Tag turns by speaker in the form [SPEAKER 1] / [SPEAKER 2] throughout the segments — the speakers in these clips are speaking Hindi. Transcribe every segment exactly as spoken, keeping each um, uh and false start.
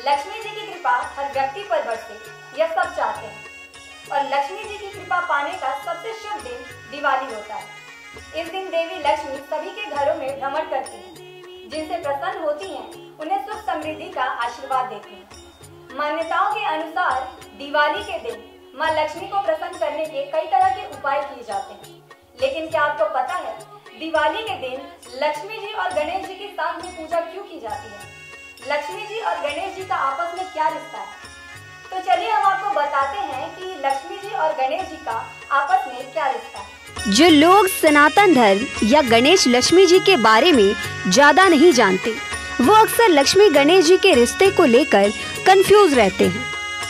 [SPEAKER 1] लक्ष्मी जी की कृपा हर व्यक्ति पर बरसे, यह सब चाहते हैं। और लक्ष्मी जी की कृपा पाने का सबसे शुभ दिन दिवाली होता है। इस दिन देवी लक्ष्मी सभी के घरों में भ्रमण करती हैं। जिनसे प्रसन्न होती हैं उन्हें सुख समृद्धि का आशीर्वाद देती हैं। मान्यताओं के अनुसार दिवाली के दिन माँ लक्ष्मी को प्रसन्न करने के कई तरह के उपाय किए जाते हैं। लेकिन क्या आपको पता है दिवाली के दिन लक्ष्मी जी और गणेश जी की साथ में पूजा क्यों की जाती है? लक्ष्मी जी और गणेश जी का आपस में क्या रिश्ता है? तो चलिए हम आपको बताते हैं कि लक्ष्मी जी और गणेश जी का आपस में क्या रिश्ता है।
[SPEAKER 2] जो लोग सनातन धर्म या गणेश लक्ष्मी जी के बारे में ज्यादा नहीं जानते, वो अक्सर लक्ष्मी गणेश जी के रिश्ते को लेकर कंफ्यूज रहते हैं।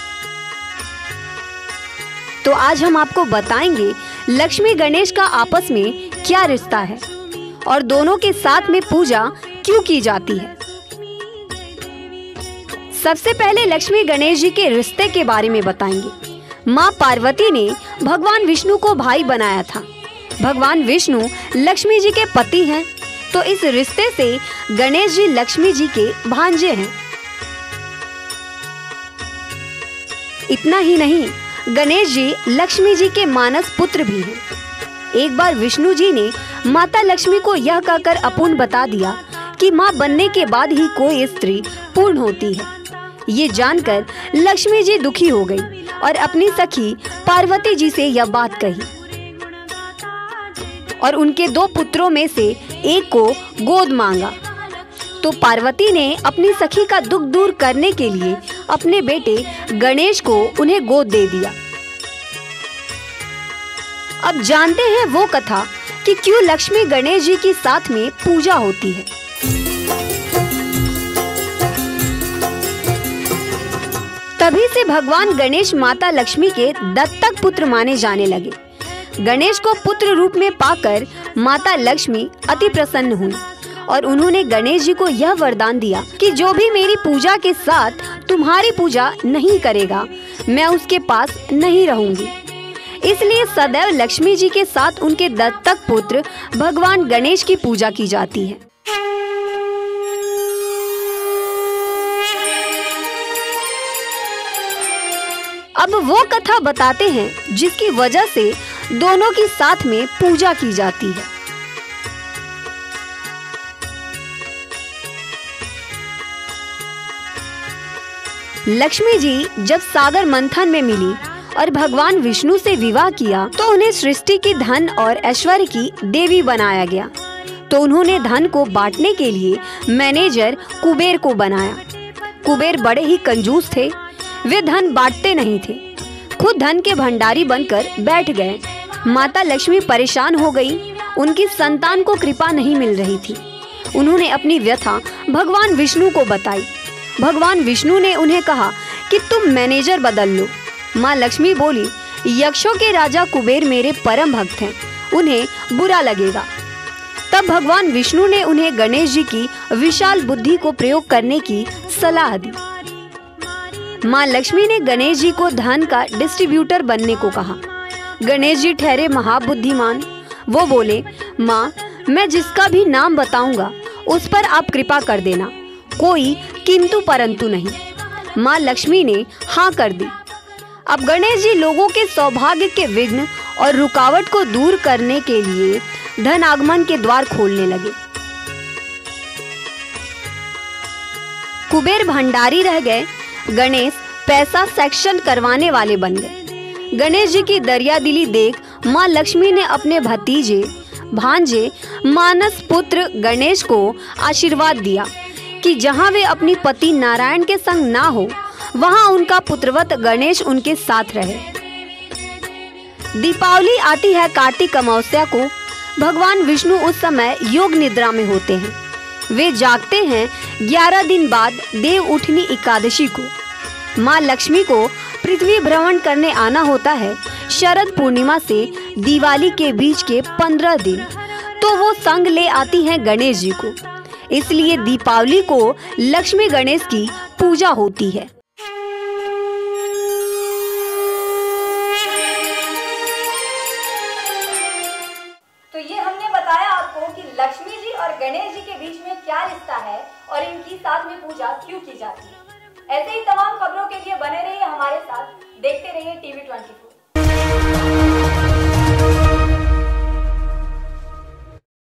[SPEAKER 2] तो आज हम आपको बताएंगे लक्ष्मी गणेश का आपस में क्या रिश्ता है और दोनों के साथ में पूजा क्यों की जाती है। सबसे पहले लक्ष्मी गणेश जी के रिश्ते के बारे में बताएंगे। माँ पार्वती ने भगवान विष्णु को भाई बनाया था। भगवान विष्णु लक्ष्मी जी के पति हैं, तो इस रिश्ते से गणेश जी लक्ष्मी जी के भांजे हैं। इतना ही नहीं, गणेश जी लक्ष्मी जी के मानस पुत्र भी हैं। एक बार विष्णु जी ने माता लक्ष्मी को यह कहकर अपूर्ण बता दिया कि माँ बनने के बाद ही कोई स्त्री पूर्ण होती है। ये जानकर लक्ष्मी जी दुखी हो गई और अपनी सखी पार्वती जी से यह बात कही और उनके दो पुत्रों में से एक को गोद मांगा। तो पार्वती ने अपनी सखी का दुख दूर करने के लिए अपने बेटे गणेश को उन्हें गोद दे दिया। अब जानते हैं वो कथा कि क्यों लक्ष्मी गणेश जी की साथ में पूजा होती है। तभी से भगवान गणेश माता लक्ष्मी के दत्तक पुत्र माने जाने लगे। गणेश को पुत्र रूप में पाकर माता लक्ष्मी अति प्रसन्न हुई और उन्होंने गणेश जी को यह वरदान दिया कि जो भी मेरी पूजा के साथ तुम्हारी पूजा नहीं करेगा, मैं उसके पास नहीं रहूंगी। इसलिए सदैव लक्ष्मी जी के साथ उनके दत्तक पुत्र भगवान गणेश की पूजा की जाती है। अब वो कथा बताते हैं जिसकी वजह से दोनों की साथ में पूजा की जाती है। लक्ष्मी जी जब सागर मंथन में मिली और भगवान विष्णु से विवाह किया तो उन्हें सृष्टि की धन और ऐश्वर्य की देवी बनाया गया। तो उन्होंने धन को बांटने के लिए मैनेजर कुबेर को बनाया। कुबेर बड़े ही कंजूस थे, वे धन बांटते नहीं थे, खुद धन के भंडारी बनकर बैठ गए। माता लक्ष्मी परेशान हो गई, उनकी संतान को कृपा नहीं मिल रही थी। उन्होंने अपनी व्यथा भगवान विष्णु को बताई। भगवान विष्णु ने उन्हें कहा कि तुम मैनेजर बदल लो। माँ लक्ष्मी बोली, यक्षों के राजा कुबेर मेरे परम भक्त हैं, उन्हें बुरा लगेगा। तब भगवान विष्णु ने उन्हें गणेश जी की विशाल बुद्धि को प्रयोग करने की सलाह दी। माँ लक्ष्मी ने गणेश जी को धन का डिस्ट्रीब्यूटर बनने को कहा। गणेश जी ठहरे महाबुद्धिमान। वो बोले, माँ मैं जिसका भी नाम बताऊंगा उस पर आप कृपा कर देना, कोई किंतु परंतु नहीं। माँ लक्ष्मी ने हाँ कर दी। अब गणेश जी लोगों के सौभाग्य के विघ्न और रुकावट को दूर करने के लिए धन आगमन के द्वार खोलने लगे। कुबेर भंडारी रह गए, गणेश पैसा सेक्शन करवाने वाले बन गए। गणेश जी की दरिया दिली देख माँ लक्ष्मी ने अपने भतीजे भांजे मानस पुत्र गणेश को आशीर्वाद दिया कि जहाँ वे अपनी पति नारायण के संग ना हो, वहाँ उनका पुत्रवत गणेश उनके साथ रहे। दीपावली आती है कार्तिक अमावस्या को। भगवान विष्णु उस समय योग निद्रा में होते हैं। वे जागते हैं ग्यारह दिन बाद देव उठनी एकादशी को। माँ लक्ष्मी को पृथ्वी भ्रमण करने आना होता है शरद पूर्णिमा से दिवाली के बीच के पंद्रह दिन, तो वो संग ले आती हैं गणेश जी को। इसलिए दीपावली को लक्ष्मी गणेश की पूजा होती है।
[SPEAKER 1] तो ये हमने बताया आपको कि लक्ष्मी जी और गणेश जी के बीच में क्या रिश्ता है और इनकी साथ में पूजा क्यों की जाती है। ऐसे ही तमाम खबरों के लिए बने रहिए हमारे साथ, देखते रहिए टीवी ट्वेंटी फोर।